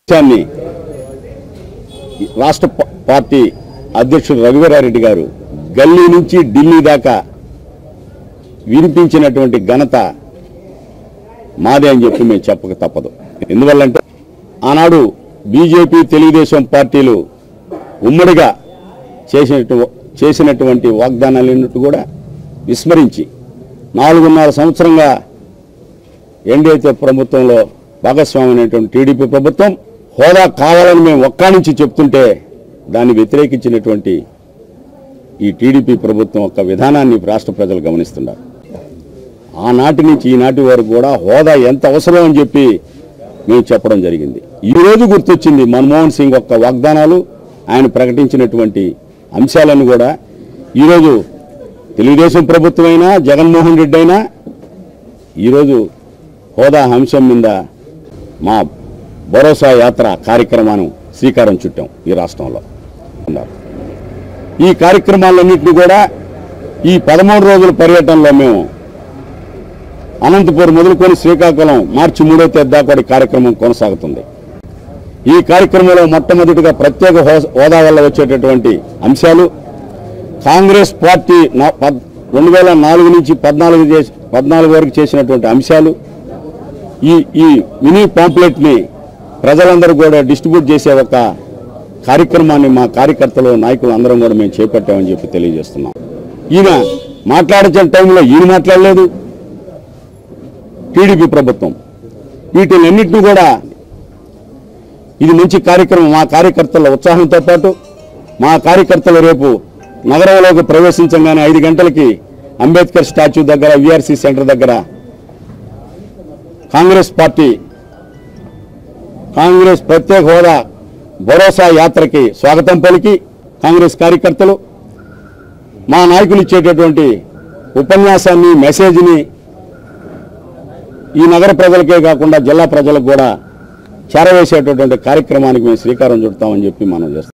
విషయాన్ని రాష్ట్ర పార్టీ అధ్యక్షుడు రఘువీరారెడ్డి గారు గల్లీ నుంచి ఢిల్లీ దాకా వినిపించినటువంటి ఘనత మాదే అని చెప్పి మేము చెప్పక తప్పదు. ఎందువల్లంటే ఆనాడు బీజేపీ తెలుగుదేశం పార్టీలు ఉమ్మడిగా చేసినటువంటి వాగ్దానాలన్నిటి కూడా విస్మరించి 4.5 సంవత్సరంగా ఎన్డీఏ ప్రభుత్వంలో భాగస్వామైనటువంటి టీడీపీ ప్రభుత్వం హోదా కావాలని మేము ఒక్క నుంచి చెప్తుంటే దాన్ని వ్యతిరేకించినటువంటి ఈ టీడీపీ ప్రభుత్వం యొక్క విధానాన్ని రాష్ట్ర ప్రజలు గమనిస్తున్నారు. ఆనాటి నుంచి ఈనాటి వరకు కూడా హోదా ఎంత అవసరం అని చెప్పి మేము చెప్పడం జరిగింది. ఈరోజు గుర్తొచ్చింది మన్మోహన్ సింగ్ యొక్క వాగ్దానాలు, ఆయన ప్రకటించినటువంటి అంశాలను కూడా ఈరోజు తెలుగుదేశం ప్రభుత్వం అయినా జగన్మోహన్ రెడ్డి అయినా ఈరోజు హోదా అంశం మీద మా భరోసా యాత్ర కార్యక్రమాన్ని శ్రీకారం చుట్టాం. ఈ రాష్ట్రంలో ఈ కార్యక్రమాలన్నింటినీ కూడా ఈ 13 రోజుల పర్యటనలో మేము అనంతపురం మొదలుకొని శ్రీకాకుళం మార్చి 3వ తేదీ దాకా కార్యక్రమం కొనసాగుతుంది. ఈ కార్యక్రమంలో మొట్టమొదటిగా ప్రత్యేక హోదా వల్ల వచ్చేటటువంటి అంశాలు, కాంగ్రెస్ పార్టీ 2004 నుంచి 14 వరకు చేసినటువంటి అంశాలు, ఈ మినీ పాంప్లెట్ని ప్రజలందరూ కూడా డిస్ట్రిబ్యూట్ చేసే ఒక కార్యక్రమాన్ని మా కార్యకర్తలు నాయకులు అందరం కూడా మేము చేపట్టామని చెప్పి తెలియజేస్తున్నాం. ఈయన మాట్లాడించిన టైంలో ఈయన మాట్లాడలేదు, టీడీపీ ప్రభుత్వం వీటినన్నింటినీ కూడా ఇది మంచి కార్యక్రమం. మా కార్యకర్తల ఉత్సాహంతో పాటు మా కార్యకర్తలు రేపు నగరంలోకి ప్రవేశించగానే 5 గంటలకి అంబేద్కర్ స్టాచ్యూ దగ్గర వీఆర్సీ సెంటర్ దగ్గర కాంగ్రెస్ ప్రత్యేక హోదా భరోసా యాత్రకి స్వాగతం పలికి కాంగ్రెస్ కార్యకర్తలు మా నాయకులు ఇచ్చేటటువంటి ఉపన్యాసాన్ని, మెసేజ్ని ఈ నగర ప్రజలకే కాకుండా జిల్లా ప్రజలకు కూడా చేరవేసేటటువంటి కార్యక్రమానికి మేము శ్రీకారం చుడతామని చెప్పి మనం చేస్తాం.